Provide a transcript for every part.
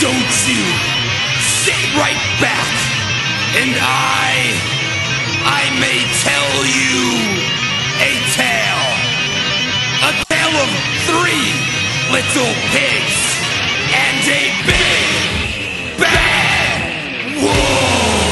don't you sit right back, and I may tell you a tale of three little pigs and a big bad wolf.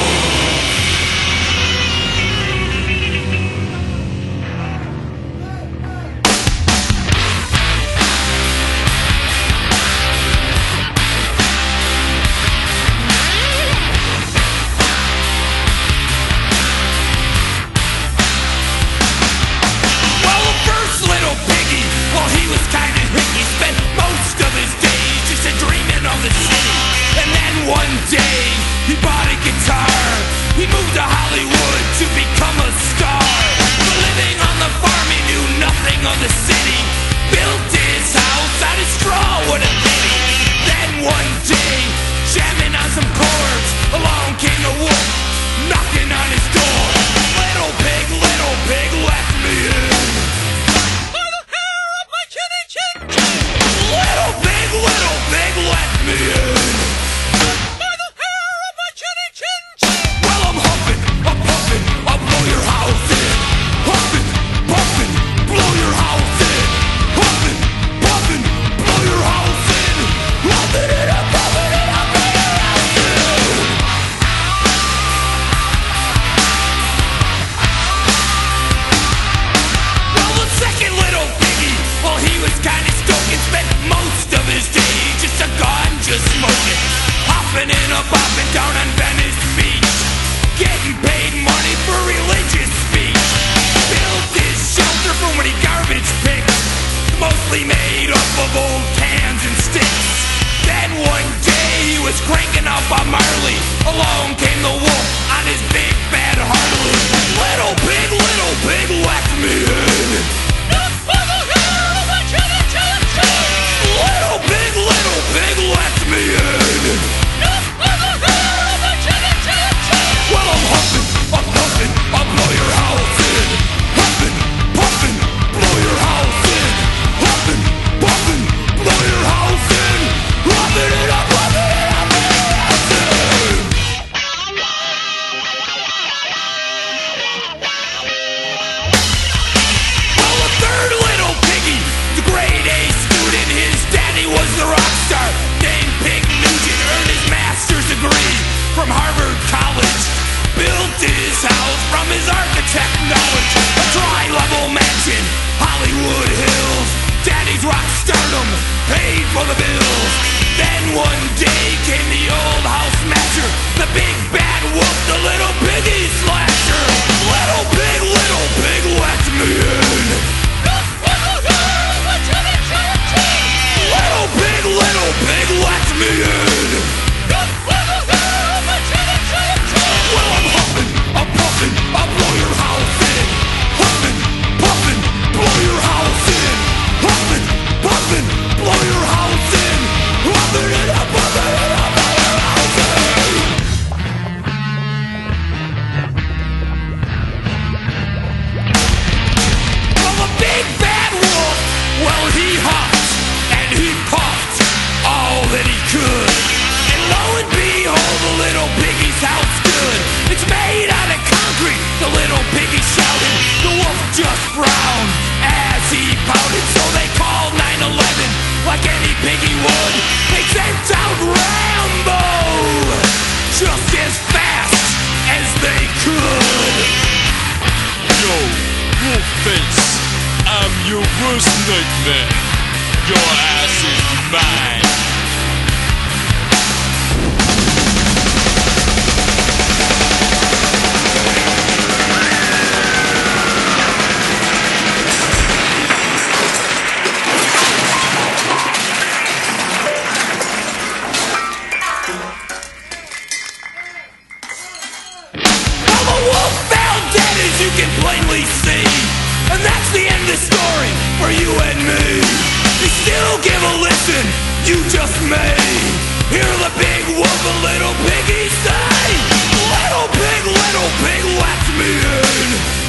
One day, he bought a guitar. He moved to Hollywood to become a star. But living on the farm, he knew nothing of the city. Built his house out of straw, what a pity. Then one day, jamming on some chords, along came the wolf, knocking on his door. Little pig, let me in. By the hair of my chinny chin chin. Little pig, let me in. In a bopping down on Venice Beach, getting paid money for religious speech. Built his shelter from when he garbage picked, mostly made up of old cans and sticks. Then one day he was cranking out Bob Marley. Along came the wolf on his big bad Harley. Little pig, let me in. Little pig, let me in. Well, I'm huffing, I'm puffing, I'll blow your house in. Huffing, puffing, blow your house in. Huffing, puffing, blow your house in. Huffing it up, huffing it up, blow your house in. Well, a third little piggy, the grade A student, his daddy was the rock star named Pig Nugent, earned his master's degree from Harvard College. Built his house from his architect knowledge. A tri-level mansion, Hollywood Hills. Daddy's rock stardom paid for the bills. Then one day came the old house smasher, the big bad wolf, the little piggy slasher. Little pig, let me in. Little pig, let me in. Well, I'm huffing, I'm puffing, I'll blow your house in. Huffing, puffing, blow your house in. Huffing, puffing, blow your house in. Huffing it up, blow your house in. Well, a big bad wolf, well, he huffed and he puffed all that he could. And lo and behold, the little piggy's house stood. It's made out of concrete, the little piggy shouted. The wolf just frowned as he pouted. So they called 911 like any piggy would. They sent out Rambo just as fast as they could. Yo, Wolfface, I'm your worst nightmare. Your ass is mine. You can plainly see, and that's the end of the story for you and me. You still give a listen, you just may hear the big wolf and little piggy say, little pig, let me in.